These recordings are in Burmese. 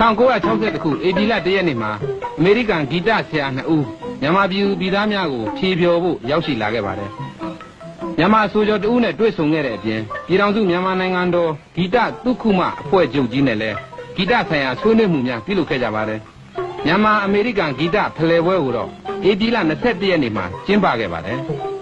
1960 ခု AP လ 1 ရက်နေ့မှာအမေရိကန်ဂီတဆရာ2ဦးမြန်မာပြည်သားများကိုဖြေဖျော်ဖို့ရောက်ရှိလာခဲ့ပါတယ်မြန်မာဆိုကျော်2ဦးနဲ့တွေ့ဆုံခဲ့တဲ့အပြင်ပြည်ထောင်စုမြန်မာနိုင်ငံတော်ဂီတသုခုမအဖွဲ့ချုပ်ကြီးနဲ့လည်းဂီတဆိုင်ရာဆွေးနွေးမှုများပြုလုပ်ခဲ့ကြပါတယ်မြန်မာအမေရိကန်ဂီတဖလှယ်ပွဲကိုတော့ AP လ 21 ရက်နေ့မှာကျင်းပခဲ့ပါတယ်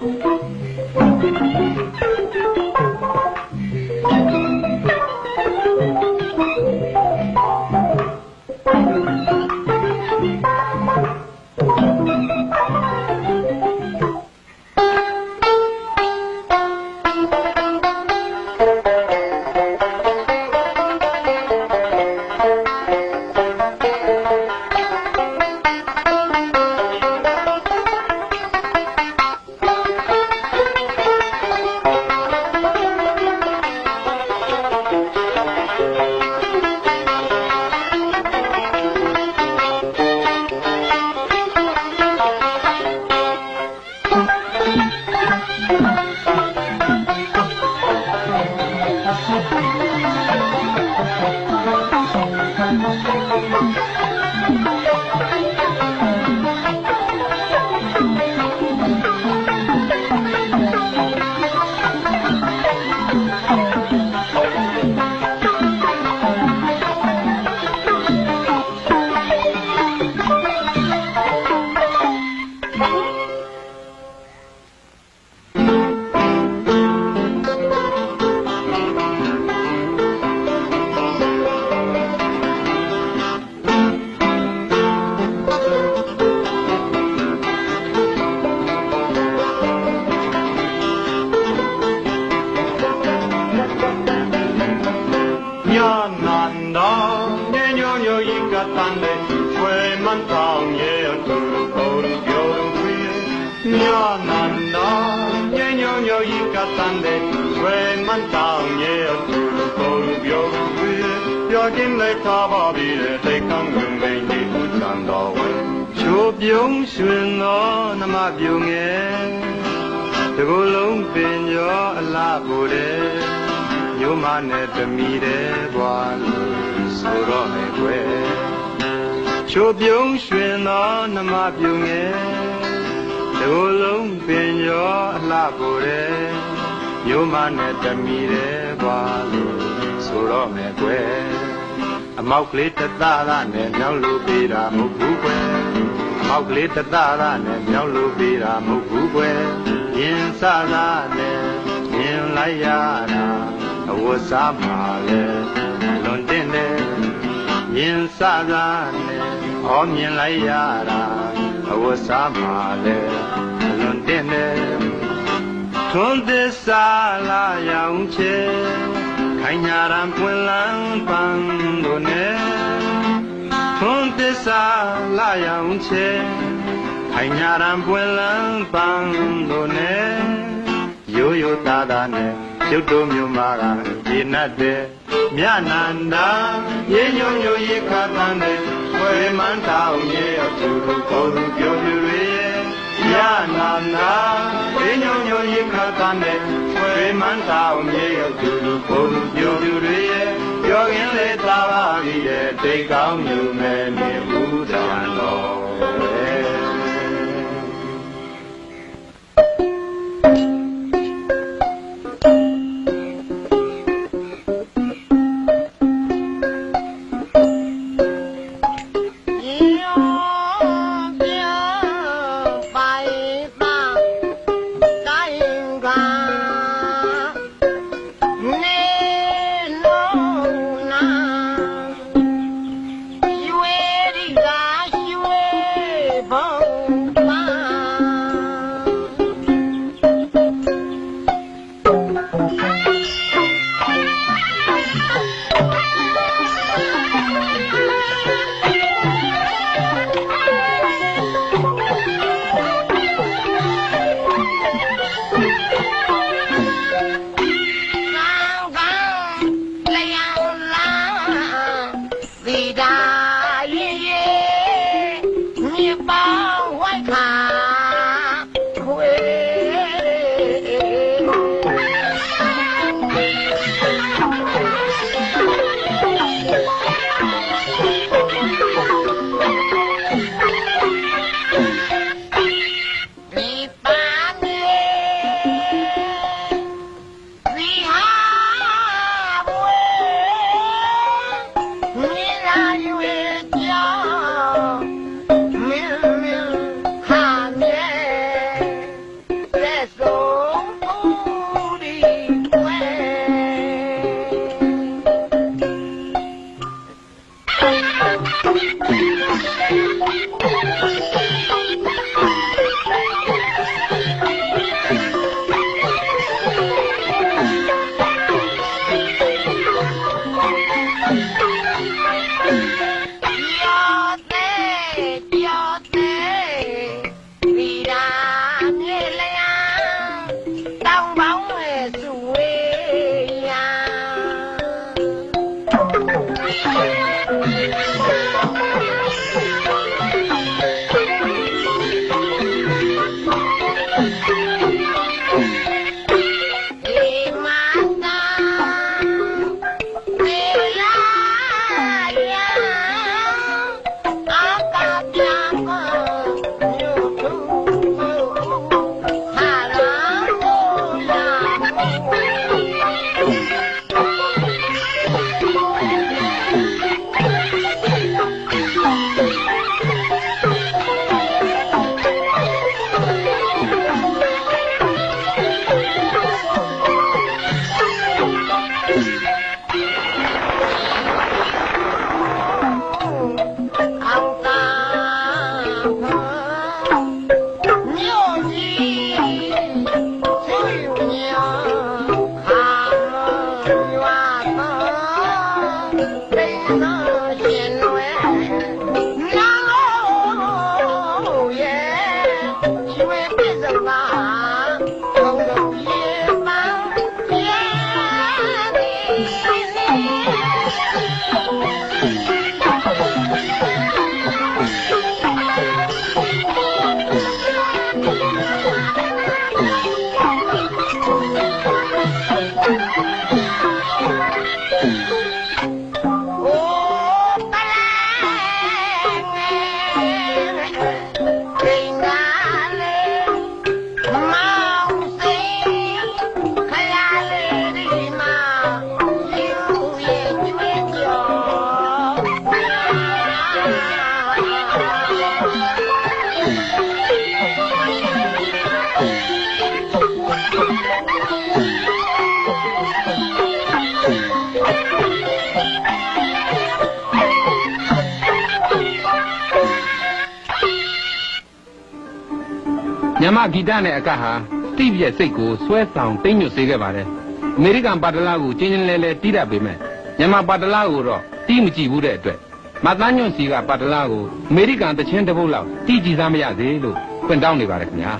မောက်ကလေးတသားသားနဲ့မြောက်လို့ပေးတာမဟုတ်ဘူးကွယ်မောက်ကလေးတသားသားနဲ့မြောက်လို့ပေးတာမဟုတ်ဘူးကွယ်ရင်စသားနဲ့မြင်လိုက်ရတာအဝတ်စားမှာလဲလွန်တင်တယ်ရင်စသားနဲ့ဟောမြင်လိုက်ရတာအဝတ်စားမှာလဲလွန်တင်တယ်ထွန်းသစ္စာလာရောင်ချေခိုင်ညာရန်ပွင့်လန်းပန်းတို့နဲ့ထွန်းသစ္စာလာရောင်ချေခိုင်ညာရန်ပွင့်လန်းပန်းတို့နဲ့ရိုးရိုးသားသားနဲ့ရုပ်တို့မျိုးမာကရေနတ်တဲ့မြနန္ဒာရေညွညွရေခါတန်းတဲ့ဝေမန်းတောင်ရေအထူးကိုယ်သူပြောပြတွေမြနန္ဒာရေညွညွရေခါတန်းတဲ့ဝေမန်းတောင်ရေအထူးကိုယ်သူပြောပြတွေပြောရင်လေသာပါပြီတဲ့တိတ်ကောင်းမျိုးမဲ့နေဘူးတန်တော် Yama Gitane Akaha, Steve Seiko, Swessound, Tenu Segavare, American Badalago, Chinele, Tida Bime, Yama Badalago, Timchi Bude, Matanyo Siga Badalago, American the Chendabula, Tiji Zamia Zelo, went down the Baraknya.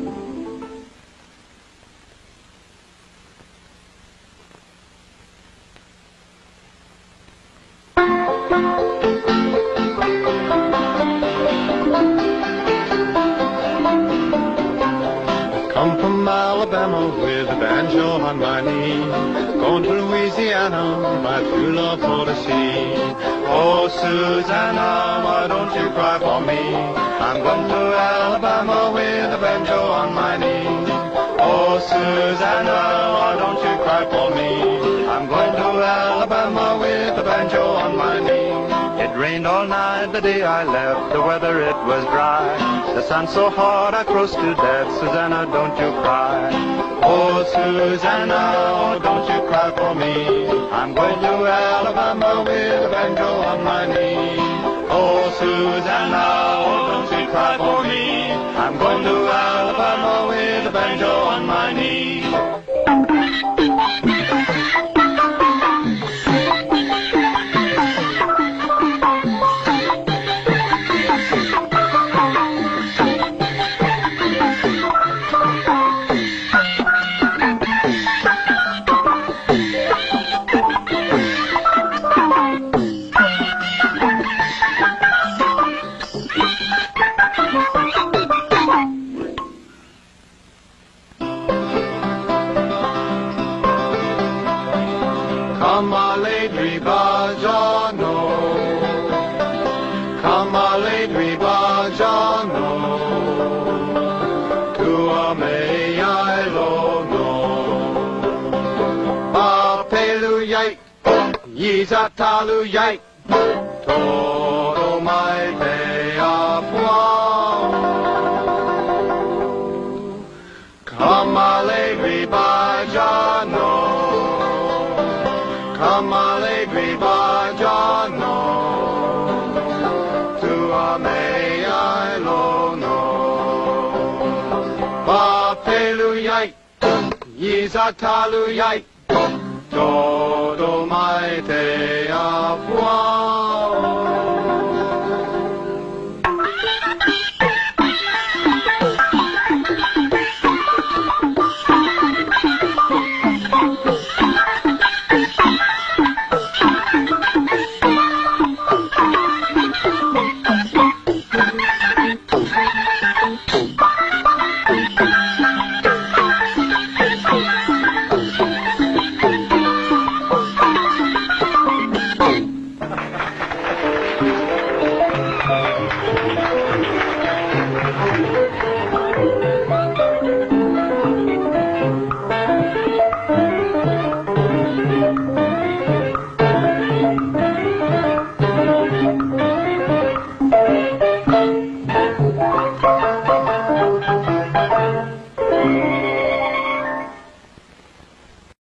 Come from Alabama with a banjo on my knee, going to Louisiana, my true love for the sea. Oh, Susanna, why don't you cry for me? I'm going to Alabama with a banjo on my knee. Oh, Susanna, why don't you cry for me? I'm going to Alabama with a banjo on my knee. It rained all night the day I left, the weather it was dry. The sun so hot I froze to death, Susanna, don't you cry. Oh, Susanna, oh, don't you cry for me. I'm going to Alabama with a banjo on my knee. Oh, Susanna, oh, don't you cry for me. I'm going to Alabama with a banjo on my knee. Kamaledri Bajano, Kamaledri Bajano, Tua me ailono, Papelu yai, Yizatalu yai, Todo mai te apuao, Kamaledri Bajano. Kamalegri Bajano, Tua me ailono, Papelu yai, Yizatalu yai, Todo mai te apuao.